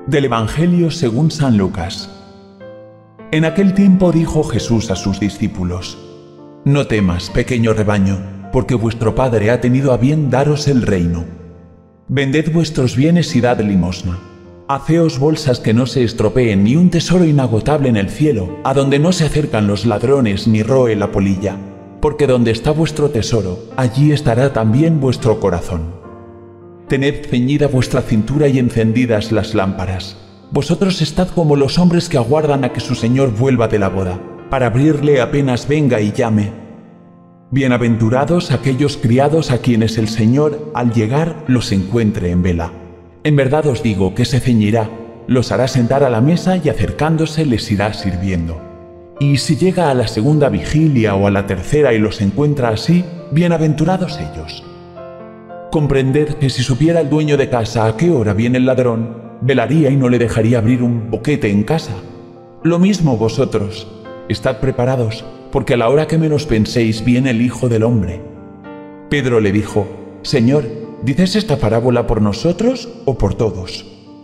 Del Evangelio según San Lucas. En aquel tiempo dijo Jesús a sus discípulos: No temas, pequeño rebaño, porque vuestro Padre ha tenido a bien daros el reino. Vended vuestros bienes y dad limosna. Haceos bolsas que no se estropeen, ni un tesoro inagotable en el cielo, a donde no se acercan los ladrones ni roe la polilla, porque donde está vuestro tesoro, allí estará también vuestro corazón. Tened ceñida vuestra cintura y encendidas las lámparas. Vosotros estad como los hombres que aguardan a que su señor vuelva de la boda, para abrirle apenas venga y llame. Bienaventurados aquellos criados a quienes el Señor, al llegar, los encuentre en vela. En verdad os digo que se ceñirá, los hará sentar a la mesa y acercándose les irá sirviendo. Y si llega a la segunda vigilia o a la tercera y los encuentra así, bienaventurados ellos. Comprended que si supiera el dueño de casa a qué hora viene el ladrón, velaría y no le dejaría abrir un boquete en casa. Lo mismo vosotros, estad preparados, porque a la hora que menos penséis viene el Hijo del Hombre. Pedro le dijo: Señor, ¿dices esta parábola por nosotros o por todos?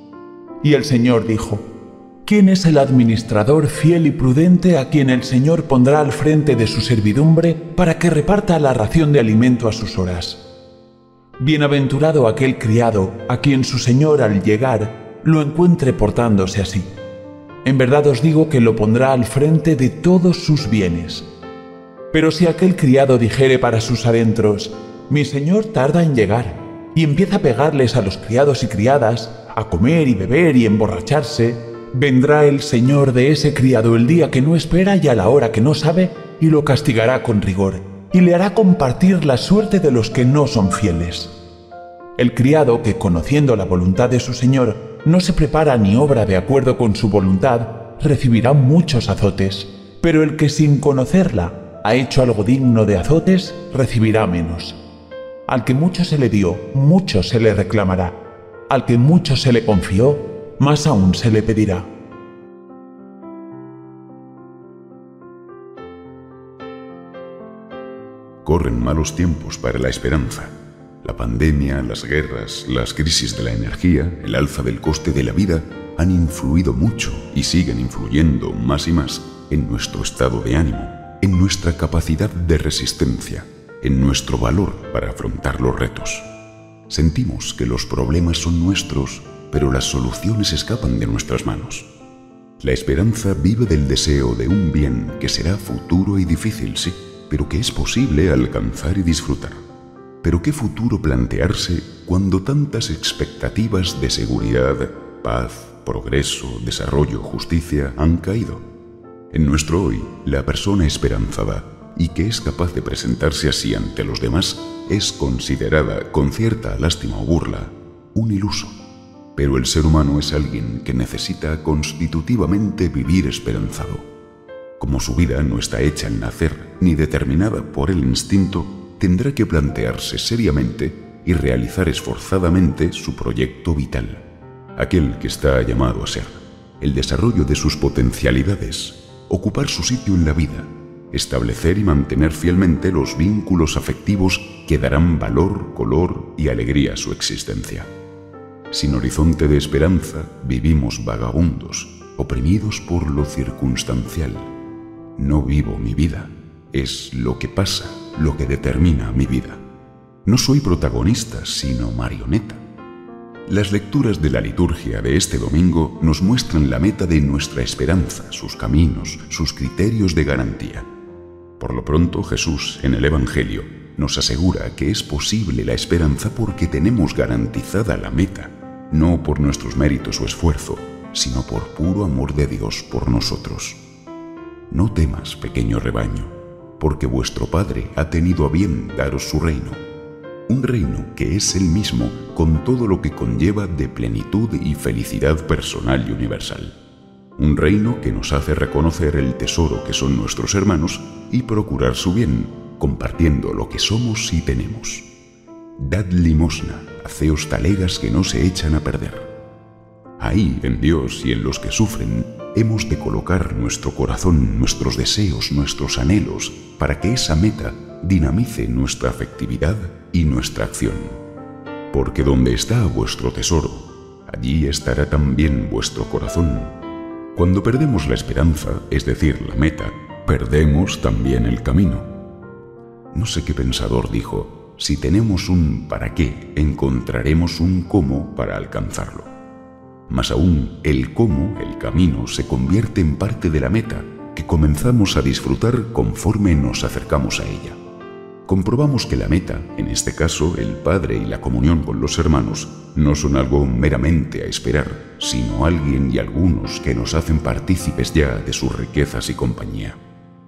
Y el Señor dijo: ¿Quién es el administrador fiel y prudente a quien el Señor pondrá al frente de su servidumbre para que reparta la ración de alimento a sus horas? Bienaventurado aquel criado a quien su señor al llegar lo encuentre portándose así. En verdad os digo que lo pondrá al frente de todos sus bienes. Pero si aquel criado dijere para sus adentros: Mi señor tarda en llegar, y empieza a pegarles a los criados y criadas, a comer y beber y emborracharse, vendrá el señor de ese criado el día que no espera y a la hora que no sabe, y lo castigará con rigor, y le hará compartir la suerte de los que no son fieles. El criado que, conociendo la voluntad de su señor, no se prepara ni obra de acuerdo con su voluntad, recibirá muchos azotes, pero el que sin conocerla ha hecho algo digno de azotes, recibirá menos. Al que mucho se le dio, mucho se le reclamará. Al que mucho se le confió, más aún se le pedirá. Corren malos tiempos para la esperanza. La pandemia, las guerras, las crisis de la energía, el alza del coste de la vida han influido mucho y siguen influyendo más y más en nuestro estado de ánimo, en nuestra capacidad de resistencia, en nuestro valor para afrontar los retos. Sentimos que los problemas son nuestros, pero las soluciones escapan de nuestras manos. La esperanza vive del deseo de un bien que será futuro y difícil, sí, pero que es posible alcanzar y disfrutar. Pero ¿qué futuro plantearse cuando tantas expectativas de seguridad, paz, progreso, desarrollo, justicia han caído? En nuestro hoy, la persona esperanzada y que es capaz de presentarse así ante los demás es considerada, con cierta lástima o burla, un iluso. Pero el ser humano es alguien que necesita constitutivamente vivir esperanzado. Como su vida no está hecha al nacer ni determinada por el instinto, tendrá que plantearse seriamente y realizar esforzadamente su proyecto vital, aquel que está llamado a ser, el desarrollo de sus potencialidades, ocupar su sitio en la vida, establecer y mantener fielmente los vínculos afectivos que darán valor, color y alegría a su existencia. Sin horizonte de esperanza, vivimos vagabundos, oprimidos por lo circunstancial. No vivo mi vida, es lo que pasa, lo que determina mi vida. No soy protagonista, sino marioneta. Las lecturas de la liturgia de este domingo nos muestran la meta de nuestra esperanza, sus caminos, sus criterios de garantía. Por lo pronto, Jesús, en el Evangelio, nos asegura que es posible la esperanza porque tenemos garantizada la meta, no por nuestros méritos o esfuerzo, sino por puro amor de Dios por nosotros. No temas, pequeño rebaño, porque vuestro Padre ha tenido a bien daros su reino, un reino que es Él mismo con todo lo que conlleva de plenitud y felicidad personal y universal. Un reino que nos hace reconocer el tesoro que son nuestros hermanos y procurar su bien, compartiendo lo que somos y tenemos. Dad limosna, haceos talegas que no se echan a perder. Ahí, en Dios y en los que sufren, hemos de colocar nuestro corazón, nuestros deseos, nuestros anhelos, para que esa meta dinamice nuestra afectividad y nuestra acción. Porque donde está vuestro tesoro, allí estará también vuestro corazón. Cuando perdemos la esperanza, es decir, la meta, perdemos también el camino. No sé qué pensador dijo: si tenemos un para qué, encontraremos un cómo para alcanzarlo. Más aún, el cómo, el camino, se convierte en parte de la meta, que comenzamos a disfrutar conforme nos acercamos a ella. Comprobamos que la meta, en este caso el Padre y la comunión con los hermanos, no son algo meramente a esperar, sino alguien y algunos que nos hacen partícipes ya de sus riquezas y compañía.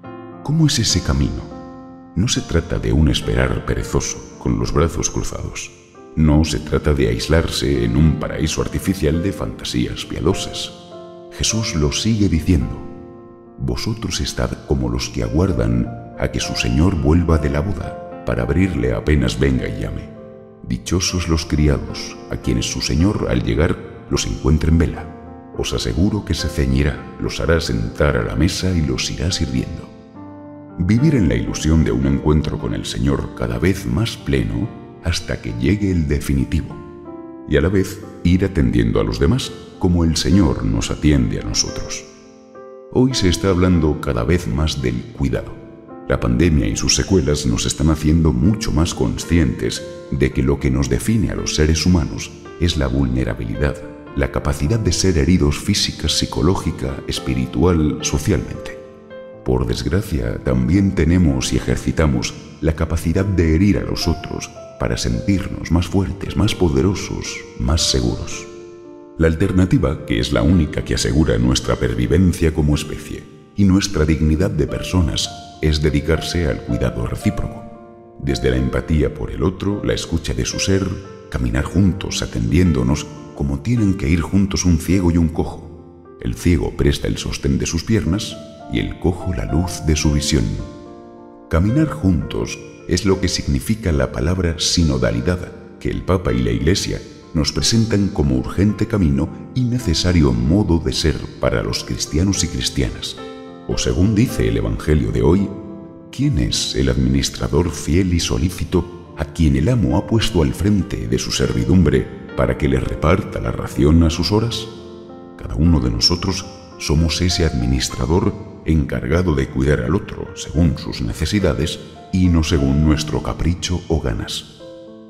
¿Cómo es ese camino? No se trata de un esperar perezoso, con los brazos cruzados. No se trata de aislarse en un paraíso artificial de fantasías piadosas. Jesús lo sigue diciendo: vosotros estad como los que aguardan a que su Señor vuelva de la boda, para abrirle apenas venga y llame. Dichosos los criados, a quienes su Señor al llegar los encuentre en vela. Os aseguro que se ceñirá, los hará sentar a la mesa y los irá sirviendo. Vivir en la ilusión de un encuentro con el Señor cada vez más pleno hasta que llegue el definitivo, y a la vez ir atendiendo a los demás como el Señor nos atiende a nosotros. Hoy se está hablando cada vez más del cuidado. La pandemia y sus secuelas nos están haciendo mucho más conscientes de que lo que nos define a los seres humanos es la vulnerabilidad, la capacidad de ser heridos física, psicológica, espiritual, socialmente. Por desgracia, también tenemos y ejercitamos la capacidad de herir a los otros para sentirnos más fuertes, más poderosos, más seguros. La alternativa, que es la única que asegura nuestra pervivencia como especie y nuestra dignidad de personas, es dedicarse al cuidado recíproco. Desde la empatía por el otro, la escucha de su ser, caminar juntos atendiéndonos como tienen que ir juntos un ciego y un cojo. El ciego presta el sostén de sus piernas y el cojo la luz de su visión. Caminar juntos es lo que significa la palabra sinodalidad, que el Papa y la Iglesia nos presentan como urgente camino y necesario modo de ser para los cristianos y cristianas. O según dice el Evangelio de hoy, ¿quién es el administrador fiel y solícito a quien el amo ha puesto al frente de su servidumbre para que le reparta la ración a sus horas? Cada uno de nosotros somos ese administrador encargado de cuidar al otro según sus necesidades y no según nuestro capricho o ganas.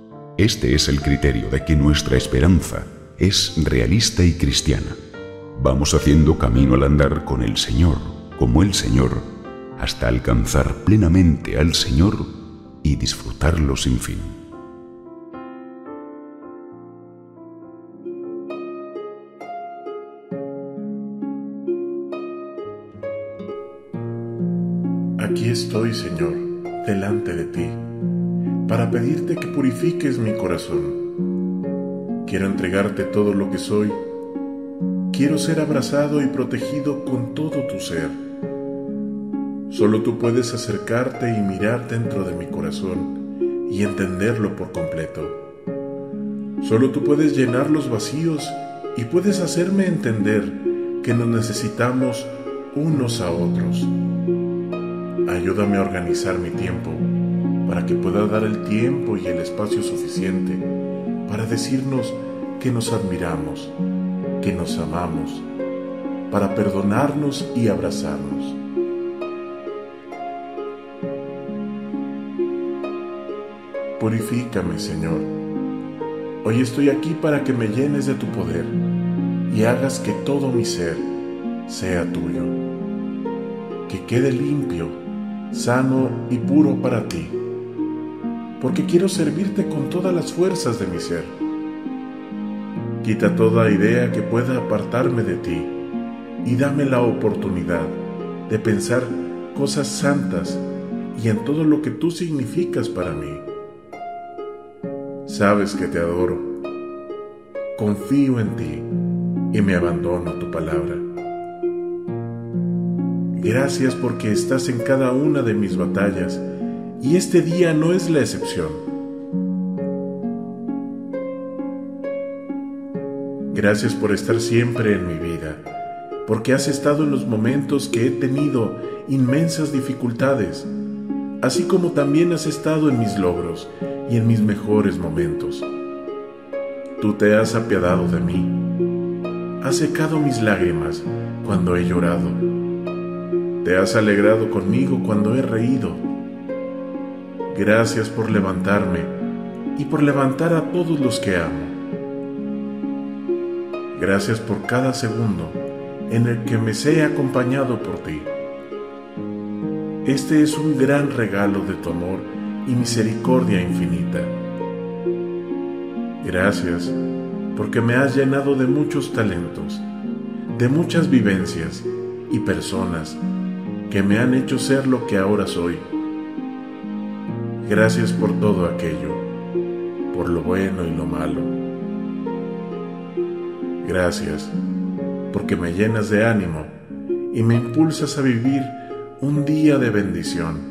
Este es el criterio de que nuestra esperanza es realista y cristiana. Vamos haciendo camino al andar con el Señor, como el Señor, hasta alcanzar plenamente al Señor y disfrutarlo sin fin. Aquí estoy, Señor, delante de ti, para pedirte que purifiques mi corazón. Quiero entregarte todo lo que soy. Quiero ser abrazado y protegido con todo tu ser. Solo tú puedes acercarte y mirar dentro de mi corazón y entenderlo por completo. Solo tú puedes llenar los vacíos y puedes hacerme entender que nos necesitamos unos a otros. Ayúdame a organizar mi tiempo para que pueda dar el tiempo y el espacio suficiente para decirnos que nos admiramos, que nos amamos, para perdonarnos y abrazarnos. Purifícame, Señor. Hoy estoy aquí para que me llenes de tu poder y hagas que todo mi ser sea tuyo, que quede limpio, sano y puro para ti, porque quiero servirte con todas las fuerzas de mi ser. Quita toda idea que pueda apartarme de ti y dame la oportunidad de pensar cosas santas y en todo lo que tú significas para mí. Sabes que te adoro, confío en ti y me abandono a tu palabra. Gracias porque estás en cada una de mis batallas y este día no es la excepción. Gracias por estar siempre en mi vida, porque has estado en los momentos que he tenido inmensas dificultades, así como también has estado en mis logros y en mis mejores momentos. Tú te has apiadado de mí has secado mis lágrimas cuando he llorado. Te has alegrado conmigo cuando he reído. Gracias por levantarme y por levantar a todos los que amo. Gracias por cada segundo en el que me sé acompañado por ti. Este es un gran regalo de tu amor y misericordia infinita. Gracias porque me has llenado de muchos talentos, de muchas vivencias y personas que me han hecho ser lo que ahora soy. Gracias por todo aquello, por lo bueno y lo malo. Gracias porque me llenas de ánimo y me impulsas a vivir un día de bendición.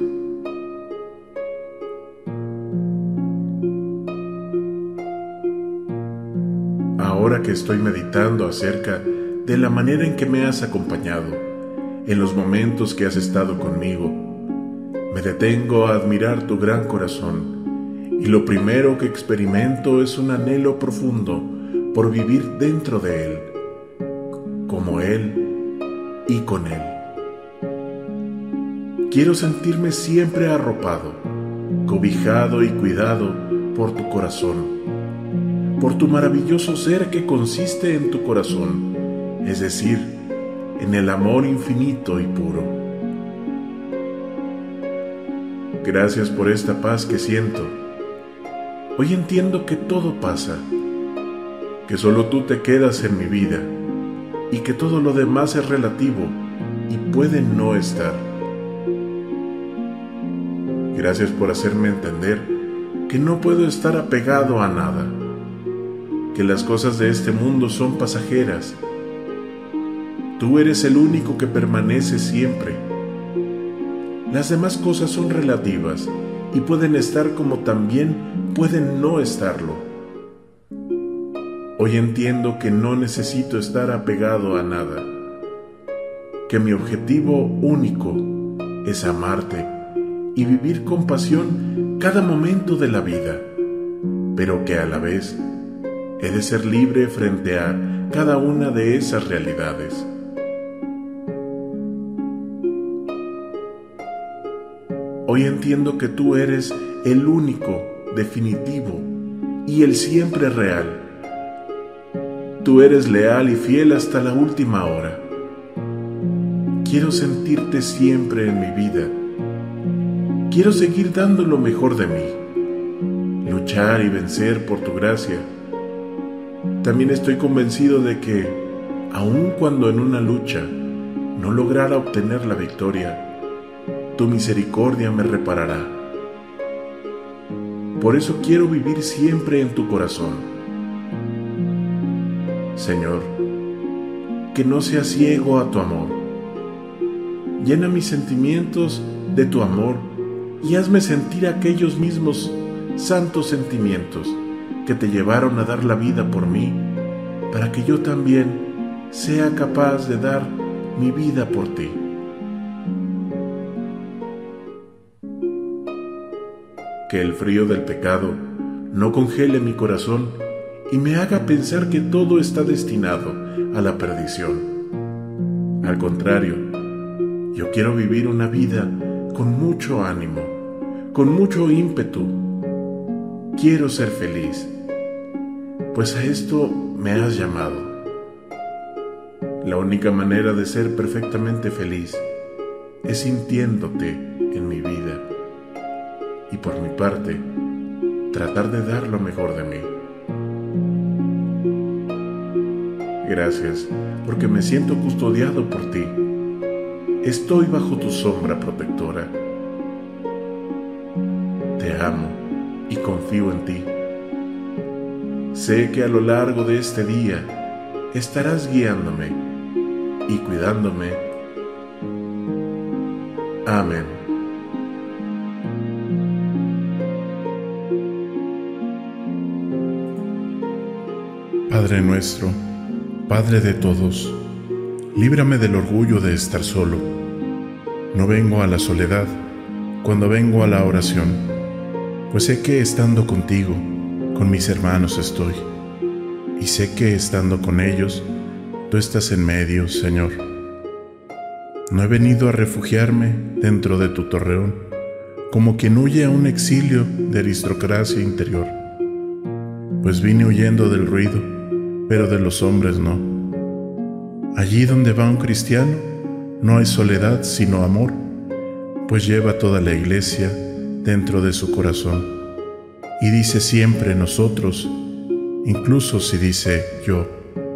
Ahora que estoy meditando acerca de la manera en que me has acompañado, en los momentos que has estado conmigo, me detengo a admirar tu gran corazón y lo primero que experimento es un anhelo profundo por vivir dentro de él, como él y con él. Quiero sentirme siempre arropado, cobijado y cuidado por tu corazón, por tu maravilloso ser que consiste en tu corazón, es decir, en el amor infinito y puro. Gracias por esta paz que siento. Hoy entiendo que todo pasa, que solo tú te quedas en mi vida y que todo lo demás es relativo y puede no estar. Gracias por hacerme entender que no puedo estar apegado a nada, que las cosas de este mundo son pasajeras. Tú eres el único que permanece siempre. Las demás cosas son relativas y pueden estar como también pueden no estarlo. Hoy entiendo que no necesito estar apegado a nada, que mi objetivo único es amarte y vivir con pasión cada momento de la vida, pero que a la vez he de ser libre frente a cada una de esas realidades. Hoy entiendo que tú eres el único, definitivo y el siempre real. Tú eres leal y fiel hasta la última hora. Quiero sentirte siempre en mi vida. Quiero seguir dando lo mejor de mí, luchar y vencer por tu gracia. También estoy convencido de que, aun cuando en una lucha no lograra obtener la victoria, tu misericordia me reparará. Por eso quiero vivir siempre en tu corazón. Señor, que no sea ciego a tu amor. Llena mis sentimientos de tu amor y hazme sentir aquellos mismos santos sentimientos que te llevaron a dar la vida por mí, para que yo también sea capaz de dar mi vida por ti. Que el frío del pecado no congele mi corazón y me haga pensar que todo está destinado a la perdición. Al contrario, yo quiero vivir una vida con mucho ánimo, con mucho ímpetu. Quiero ser feliz, pues a esto me has llamado. La única manera de ser perfectamente feliz es sintiéndote en mi vida. Y por mi parte, tratar de dar lo mejor de mí. Gracias, porque me siento custodiado por ti. Estoy bajo tu sombra protectora. Te amo y confío en ti. Sé que a lo largo de este día estarás guiándome y cuidándome. Amén. Padre nuestro, Padre de todos, líbrame del orgullo de estar solo. No vengo a la soledad cuando vengo a la oración, pues sé que estando contigo, con mis hermanos estoy, y sé que estando con ellos, tú estás en medio, Señor. No he venido a refugiarme dentro de tu torreón, como quien huye a un exilio de aristocracia interior, pues vine huyendo del ruido, pero de los hombres no. Allí donde va un cristiano, no hay soledad sino amor, pues lleva toda la iglesia dentro de su corazón, y dice siempre nosotros, incluso si dice yo.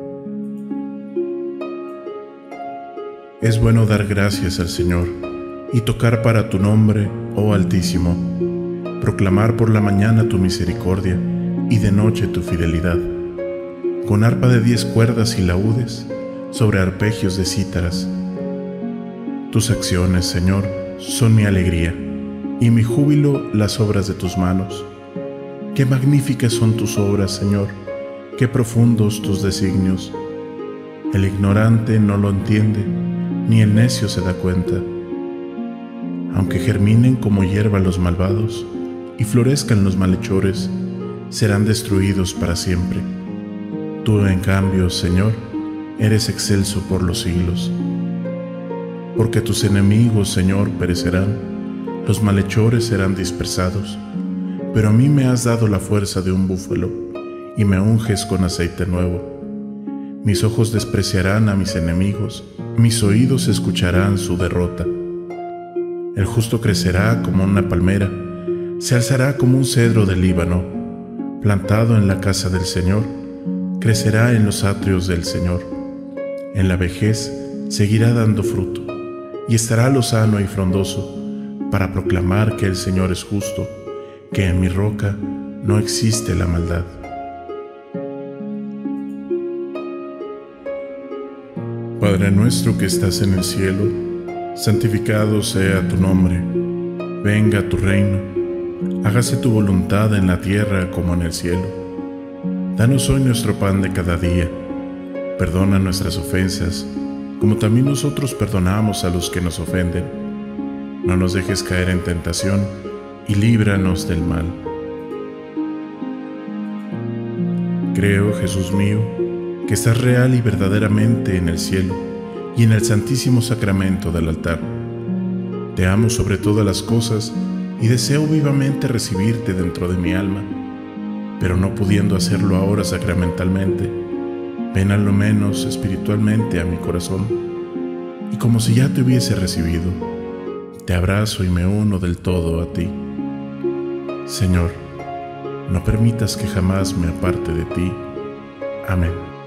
Es bueno dar gracias al Señor y tocar para tu nombre, oh Altísimo, proclamar por la mañana tu misericordia y de noche tu fidelidad, con arpa de 10 cuerdas y laúdes sobre arpegios de cítaras. Tus acciones, Señor, son mi alegría, y mi júbilo las obras de tus manos. Qué magníficas son tus obras, Señor, qué profundos tus designios. El ignorante no lo entiende, ni el necio se da cuenta. Aunque germinen como hierba los malvados y florezcan los malhechores, serán destruidos para siempre. Tú, en cambio, Señor, eres excelso por los siglos. Porque tus enemigos, Señor, perecerán, los malhechores serán dispersados, pero a mí me has dado la fuerza de un búfalo y me unges con aceite nuevo. Mis ojos despreciarán a mis enemigos, mis oídos escucharán su derrota. El justo crecerá como una palmera, se alzará como un cedro del Líbano, plantado en la casa del Señor, crecerá en los atrios del Señor. En la vejez seguirá dando fruto, y estará lozano y frondoso, para proclamar que el Señor es justo, que en mi roca no existe la maldad. Padre nuestro que estás en el cielo, santificado sea tu nombre. Venga tu reino, hágase tu voluntad en la tierra como en el cielo. Danos hoy nuestro pan de cada día. Perdona nuestras ofensas, como también nosotros perdonamos a los que nos ofenden. No nos dejes caer en tentación y líbranos del mal. Creo, Jesús mío, que estás real y verdaderamente en el cielo y en el santísimo sacramento del altar. Te amo sobre todas las cosas y deseo vivamente recibirte dentro de mi alma, pero no pudiendo hacerlo ahora sacramentalmente, ven a lo menos espiritualmente a mi corazón, y como si ya te hubiese recibido, te abrazo y me uno del todo a ti. Señor, no permitas que jamás me aparte de ti. Amén.